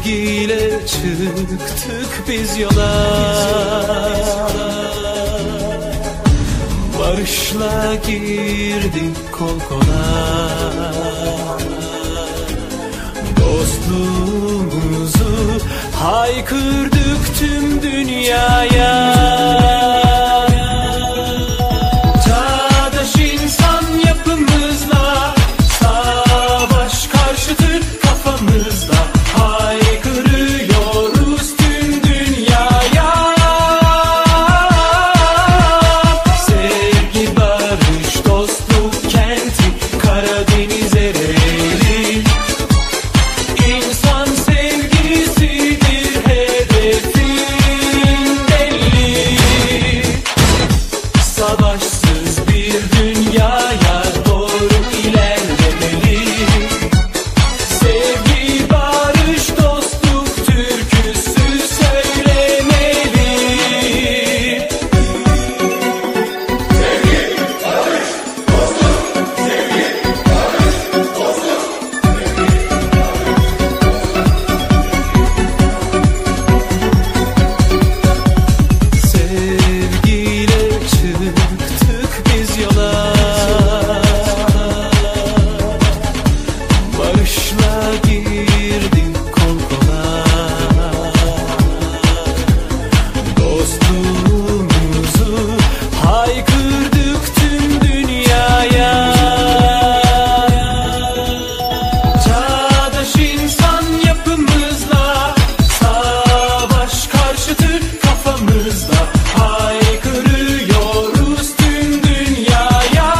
Sevgiyle çıktık biz yola, barışla girdik kol kola. Dostluğumuzu haykırdık tüm dünyaya. Çağdaş insan yapımızla savaş karşıtı kafamızda haykırıyoruz tüm dünyaya. Sevgi, barış, dostluk kenti Karadeniz Ereğli. İnsan sevgisidir hedefin belli. Savaşsız bir dünyaya doğru ilerlemeli. Sevgi, barış, dostluk türküsü söylemeli. Sevgi, barış, dostluk, sevgi, barış, dostluk. Sevgiyle çıktık biz yola, barışla girdik kol kola. Dostluğumuzu haykırdık tüm dünyaya. Çağdaş insan yapımızla savaş karşıtı kafamızda haykırıyoruz tüm dünyaya.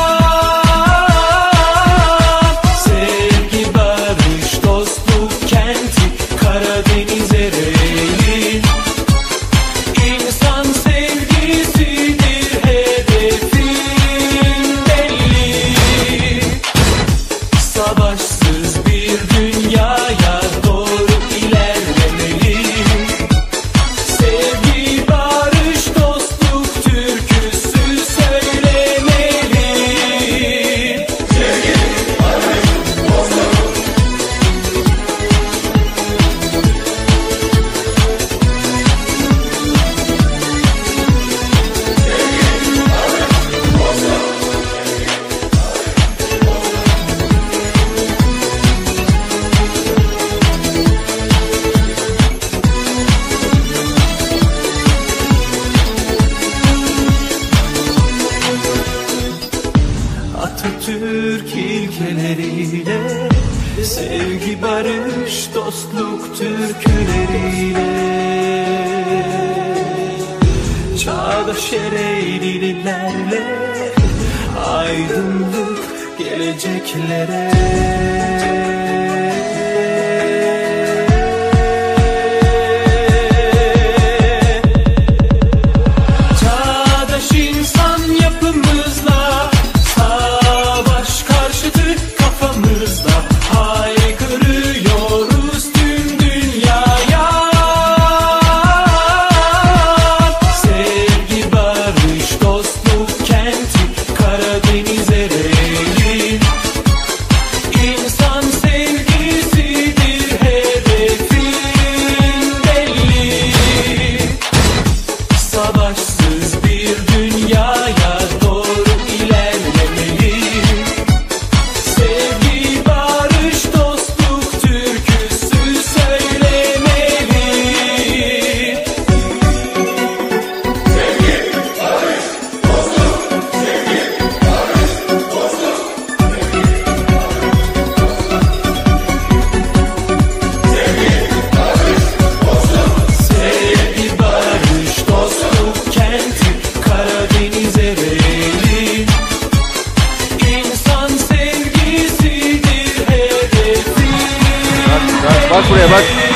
Sevgi, barış, dostluk kenti Karadeniz Ereğli. İnsan sevgisidir hedefin belli. Savaşsız bir dünyaya doğru ilerlemeli. Sevgi, barış, dostluk türküsü söylemeli. Sevgi, barış, dostluk. Atatürk ilkeleriyle, sevgi, barış, dostluk türküleriyle, çağdaş Ereğlililerle aydınlık geleceklere. Çağdaş insan yapımızla savaş karşıtı kafamızda haykırıyoruz tüm dünyaya. Sevgi, barış, dostluk kenti Karadeniz Ereğli. İnsan sevgisidir hedefin belli. Savaşsız bir dünyaya doğru ilerlemeli. Sevgi, barış, dostluk türküsü söylemeli. Sevgi, barış, dostluk, sevgi, barış, dostluk. Sevgi, barış, dostluk. Sevgi, barış, dostluk kenti Karadeniz Ereğli. İnsan sevgisidir hedefin. Bak buraya bak.